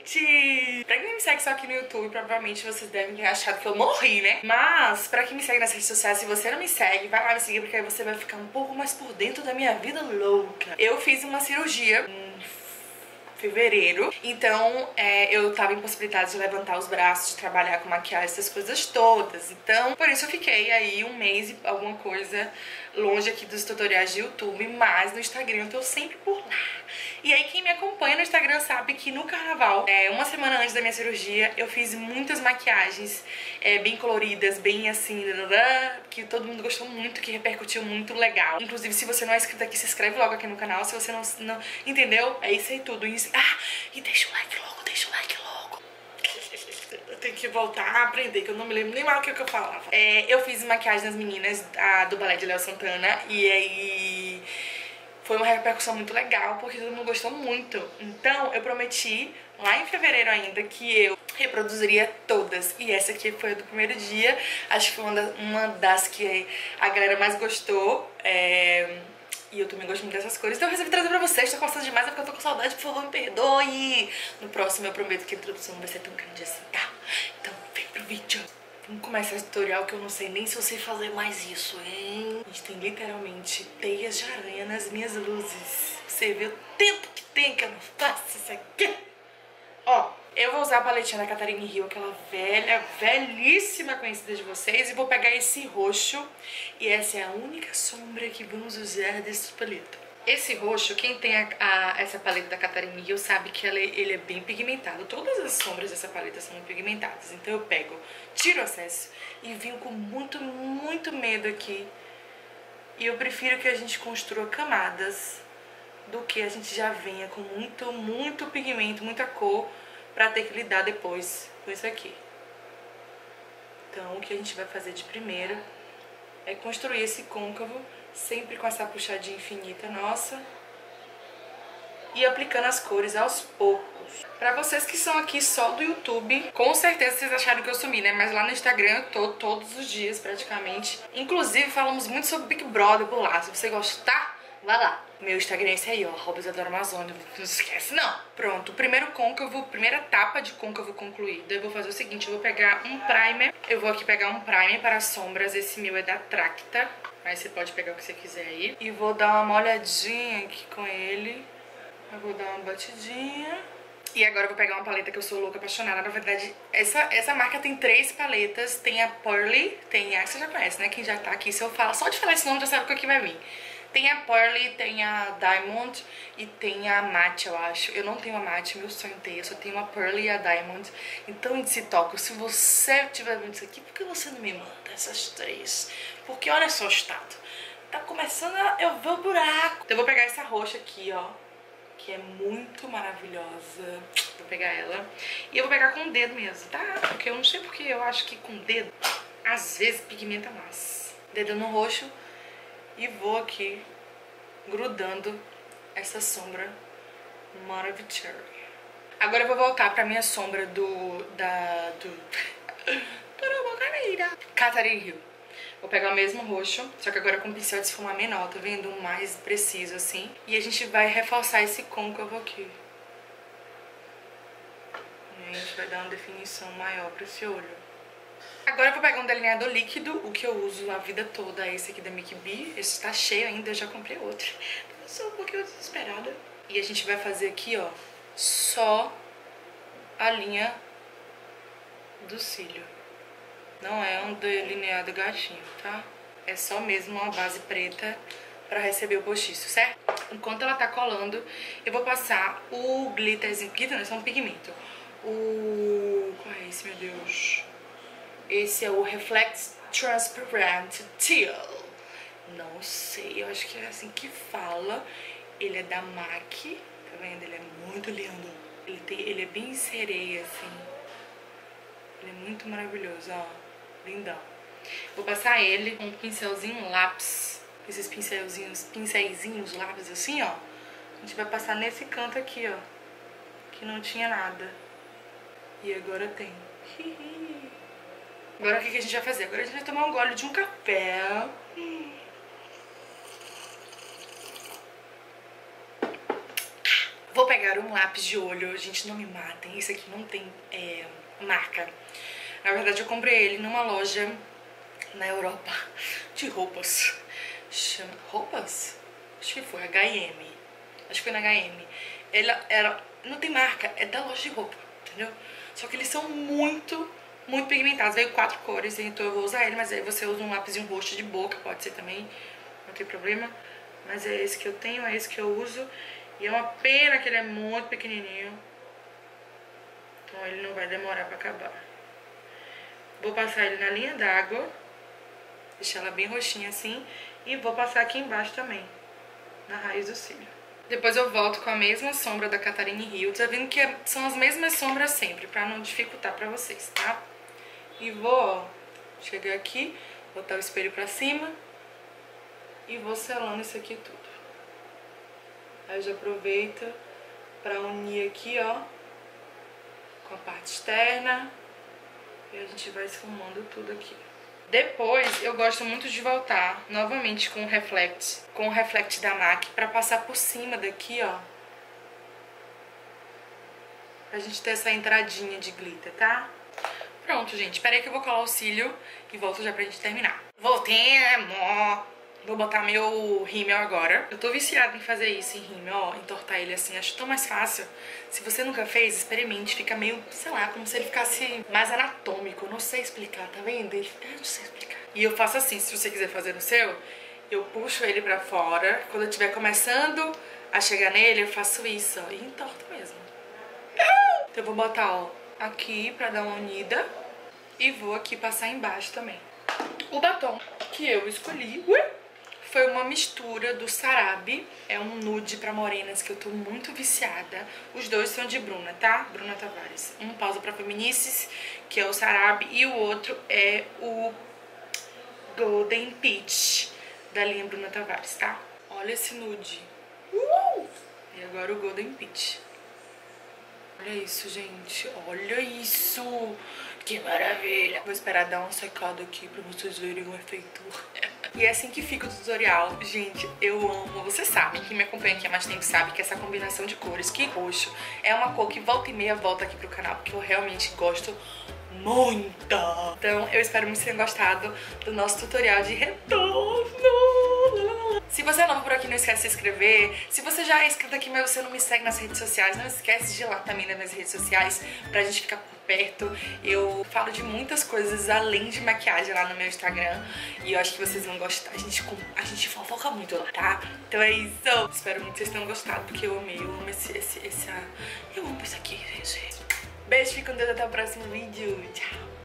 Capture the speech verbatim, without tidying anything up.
gente! Pra quem me segue só aqui no YouTube, provavelmente vocês devem ter achado que eu morri, né? Mas, pra quem me segue nas redes sociais, se você não me segue, vai lá me seguir, porque aí você vai ficar um pouco mais por dentro da minha vida louca. Eu fiz uma cirurgia em fevereiro, então é, eu tava impossibilitada de levantar os braços, de trabalhar com maquiagem, essas coisas todas. Então, por isso eu fiquei aí um mês e alguma coisa longe aqui dos tutoriais de YouTube, mas no Instagram eu tô sempre por lá. E aí quem me acompanha no Instagram sabe que no carnaval, é, uma semana antes da minha cirurgia, eu fiz muitas maquiagens é, bem coloridas, bem assim, que todo mundo gostou muito, que repercutiu muito legal. Inclusive, se você não é inscrito aqui, se inscreve logo aqui no canal. Se você não, não entendeu, é isso aí tudo. Ah, e deixa o like logo, deixa o like logo. Eu tenho que voltar a aprender, que eu não me lembro nem mais o que eu falava. É, eu fiz maquiagem nas meninas a, do balé de Léo Santana, e aí foi uma repercussão muito legal, porque todo mundo gostou muito. Então eu prometi lá em fevereiro ainda que eu reproduziria todas. E essa aqui foi a do primeiro dia. Acho que foi uma das, uma das que a galera mais gostou. É... E eu também gosto muito dessas cores. Então eu resolvi trazer pra vocês. Tô gostando demais, é porque eu tô com saudade. Por favor, me perdoe. No próximo eu prometo que a introdução não vai ser tão grande assim, tá? Então vem pro vídeo. Vamos começar esse tutorial que eu não sei nem se eu sei fazer mais isso, hein? A gente tem literalmente teias de aranha nas minhas luzes. Você vê o tempo que tem que eu não faço isso aqui. Ó, eu vou usar a paletinha da Catarina Hill, aquela velha, velhíssima conhecida de vocês. E vou pegar esse roxo. E essa é a única sombra que vamos usar desse paleta. Esse roxo, quem tem a, a, essa paleta da Catarina Hill sabe que ela, ele é bem pigmentado. Todas as sombras dessa paleta são pigmentadas. Então eu pego, tiro o excesso e venho com muito, muito medo aqui. E eu prefiro que a gente construa camadas do que a gente já venha com muito, muito pigmento, muita cor, pra ter que lidar depois com isso aqui. Então o que a gente vai fazer de primeiro é construir esse côncavo, sempre com essa puxadinha infinita nossa, e aplicando as cores aos poucos. Pra vocês que são aqui só do YouTube, com certeza vocês acharam que eu sumi, né? Mas lá no Instagram eu tô todos os dias praticamente. Inclusive falamos muito sobre Big Brother por lá. Se você gostar, vai lá. Meu Instagram é esse aí, ó, arroba Isadora Amazônia. Não esquece, não. Pronto, o primeiro côncavo, primeira etapa de côncavo concluída. Eu vou fazer o seguinte, eu vou pegar um primer. Eu vou aqui pegar um primer para sombras. Esse meu é da Tracta. Aí você pode pegar o que você quiser aí. E vou dar uma molhadinha aqui com ele. Eu vou dar uma batidinha. E agora eu vou pegar uma paleta que eu sou louca, apaixonada. Na verdade, essa, essa marca tem três paletas. Tem a Pearly, tem a... Você já conhece, né? Quem já tá aqui, se eu falar... Só de falar esse nome já sabe o que vai vir. Tem a Pearly, tem a Diamond e tem a Matte, eu acho. Eu não tenho a Matte, meu sonho tem. Eu só tenho a Pearly e a Diamond. Então, Índice Toco, se você estiver vendo isso aqui, por que você não me manda essas três? Porque olha só o estado. Tá começando a... Eu vou buraco. Então, eu vou pegar essa roxa aqui, ó, que é muito maravilhosa. Vou pegar ela. E eu vou pegar com o dedo mesmo, tá? Porque eu não sei porque eu acho que com o dedo, às vezes, pigmenta mais. Dedo no roxo. E vou aqui grudando essa sombra maravilhosa. Agora eu vou voltar pra minha sombra do... da... do... Catarina Hill. Vou pegar o mesmo roxo, só que agora com um pincel de esfumar menor, tá vendo? Um mais preciso assim. E a gente vai reforçar esse côncavo aqui. E a gente vai dar uma definição maior pra esse olho. Agora eu vou pegar um delineador líquido, o que eu uso a vida toda é esse aqui da Mickey B. Esse tá cheio ainda, eu já comprei outro. Eu sou um pouquinho desesperada. E a gente vai fazer aqui, ó, só a linha do cílio. Não é um delineado gatinho, tá? É só mesmo uma base preta pra receber o postiço, certo? Enquanto ela tá colando, eu vou passar o glitterzinho. Glitter não, é só um pigmento. O... Qual é esse, meu Deus? Esse é o Reflex Transparent Teal. Não sei, eu acho que é assim que fala. Ele é da M A C, tá vendo? Ele é muito lindo. Ele, tem, ele é bem sereia, assim. Ele é muito maravilhoso, ó. Lindão. Vou passar ele com um pincelzinho lápis. Esses pincelzinhos, pincéisinhos lápis assim, ó. A gente vai passar nesse canto aqui, ó. Que não tinha nada. E agora tem. Agora o que a gente vai fazer? Agora a gente vai tomar um gole de um café. Vou pegar um lápis de olho. Gente, não me matem, esse aqui não tem é, marca. Na verdade eu comprei ele numa loja na Europa de roupas. Chama... Roupas? Acho que foi H e M. Acho que foi na H e M. Ela era... Não tem marca, é da loja de roupa, entendeu? Só que eles são muito, muito pigmentados. Veio quatro cores, então eu vou usar ele. Mas aí você usa um lápis roxo de boca, pode ser também, não tem problema. Mas é esse que eu tenho, é esse que eu uso. E é uma pena que ele é muito pequenininho. Então ele não vai demorar pra acabar. Vou passar ele na linha d'água. Deixar ela bem roxinha assim. E vou passar aqui embaixo também, na raiz do cílio. Depois eu volto com a mesma sombra da Catarine Hill. Tá vendo que são as mesmas sombras sempre, pra não dificultar pra vocês, tá? E vou, ó, chegar aqui, botar o espelho pra cima e vou selando isso aqui tudo. Aí já aproveita pra unir aqui, ó, com a parte externa. E a gente vai esfumando tudo aqui. Depois, eu gosto muito de voltar novamente com o Reflect, com o Reflect da M A C, pra passar por cima daqui, ó. Pra gente ter essa entradinha de glitter, tá? Pronto, gente. Espera aí que eu vou colar o cílio e volto já pra gente terminar. Voltei, amor. Vou botar meu rímel agora. Eu tô viciada em fazer isso em rímel, ó, entortar ele assim, acho tão mais fácil. Se você nunca fez, experimente, fica meio, sei lá, como se ele ficasse mais anatômico. Eu não sei explicar, tá vendo? Ele, eu não sei explicar. E eu faço assim, se você quiser fazer no seu, eu puxo ele pra fora. Quando eu estiver começando a chegar nele, eu faço isso, ó, e entorto mesmo. Então eu vou botar, ó, aqui pra dar uma unida e vou aqui passar embaixo também. O batom que eu escolhi... Ui! Foi uma mistura do Sarabi, é um nude pra morenas que eu tô muito viciada. Os dois são de Bruna, tá? Bruna Tavares. Um pausa pra feminices, que é o Sarabi, e o outro é o Golden Peach, da linha Bruna Tavares, tá? Olha esse nude. Uh! E agora o Golden Peach. Olha isso, gente. Olha isso. Que maravilha. Vou esperar dar uma secada aqui pra vocês verem o efeito. E é assim que fica o tutorial. Gente, eu amo. Vocês sabem, quem me acompanha aqui há mais tempo sabe que essa combinação de cores, que roxo, é uma cor que volta e meia volta aqui pro canal, porque eu realmente gosto muito. Então, eu espero muito que vocês tenham gostado do nosso tutorial de retorno. Se você é novo por aqui, não esquece de se inscrever. Se você já é inscrito aqui, mas você não me segue nas redes sociais, não esquece de ir lá também nas minhas redes sociais pra gente ficar por perto. Eu falo de muitas coisas além de maquiagem lá no meu Instagram e eu acho que vocês vão gostar. A gente, a gente fofoca muito lá, tá? Então é isso. Espero muito que vocês tenham gostado, porque eu amei, eu amo esse, esse, esse... Eu amo isso aqui, gente. Beijo, fica com Deus, até o próximo vídeo. Tchau.